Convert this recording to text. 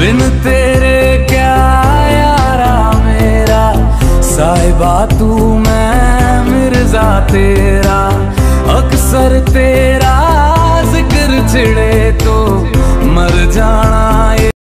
बिन तेरे क्या यारा मेरा, साहिबा तू मैं मिर्जा तेरा, अक्सर तेरे